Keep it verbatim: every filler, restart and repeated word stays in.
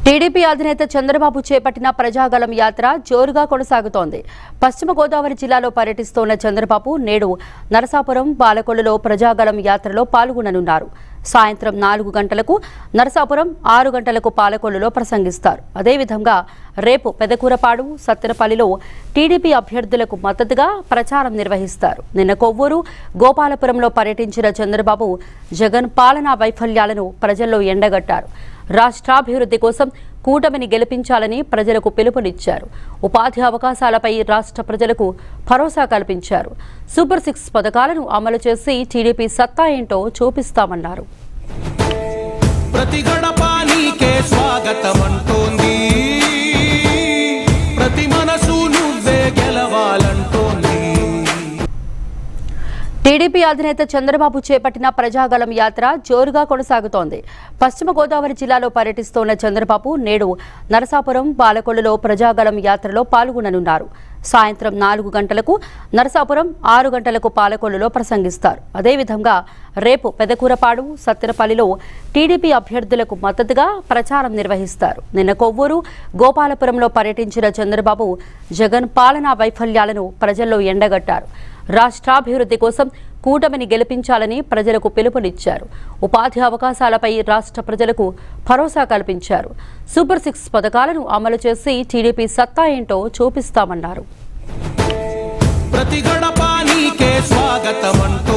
TDP అధినేత చంద్రబాబు చేపట్టిన ప్రజాగళం యాత్ర జోరుగా కొనసాగుతోంది. పశ్చిమ గోదావరి జిల్లాలో పర్యటిస్తున్న చంద్రబాబు నేడు నరసాపురం పాలకొల్లులో ప్రజాగళం యాత్రలో పాల్గొననున్నారు. సాయంత్రం నాలుగు గంటలకు నరసాపురం, ఆరు గంటలకు పాలకొల్లులో ప్రసంగిస్తారు. అదేవిధంగా రేపు పెదకూరపాడు, సత్తెనపల్లిలో టీడీపీ అభ్యర్థులకు మద్దతుగా ప్రచారం నిర్వహిస్తారు. నిన్న కొవ్వూరు, గోపాలపురంలో పర్యటించిన చంద్రబాబు జగన్ పాలనా వైఫల్యాలను ప్రజల్లో ఎండగట్టారు. రాష్ట్రాభివృద్ధి కోసం కూటమిని గెలిపించాలని ప్రజలకు పిలుపునిచ్చారు. ఉపాధి అవకాశాలపై రాష్ట్ర ప్రజలకు భరోసా కల్పించారు. సూపర్ సిక్స్ పథకాలను అమలు చేసి టీడీపీ సత్తా ఏంటో చూపిస్తామన్నారు. ప్రతి గడపానికే స్వాగతమంటోంది, ప్రతి మనసు నువ్వే గెలవాలంటోంది. టీడీపీ అధినేత చంద్రబాబు చేపట్టిన ప్రజాగళం యాత్ర జోరుగా కొనసాగుతోంది. పశ్చిమ గోదావరి జిల్లాలో పర్యటిస్తున్న చంద్రబాబు నేడు నరసాపురం, పాలకొల్లులో ప్రజాగళం యాత్రలో పాల్గొననున్నారు. సాయంత్రం నాలుగు గంటలకు నరసాపురం, ఆరు గంటలకు పాలకొల్లులో ప్రసంగిస్తారు. అదేవిధంగా రేపు పెదకూరపాడు, సత్తెనపల్లిలో టీడీపీ అభ్యర్థులకు మద్దతుగా ప్రచారం నిర్వహిస్తారు. నిన్న కొవ్వూరు, గోపాలపురంలో పర్యటించిన చంద్రబాబు జగన్ పాలనా వైఫల్యాలను ప్రజల్లో ఎండగట్టారు. రాష్ట్రాభివృద్ధి కోసం కూటమిని గెలిపించాలని ప్రజలకు పిలుపునిచ్చారు. ఉపాధి అవకాశాలపై రాష్ట్ర ప్రజలకు భరోసా కల్పించారు. సూపర్ సిక్స్ పథకాలను అమలు చేసి టీడీపీ సత్తా ఏంటో చూపిస్తామన్నారు. ప్రతి గడపానికే స్వాగతమంటూ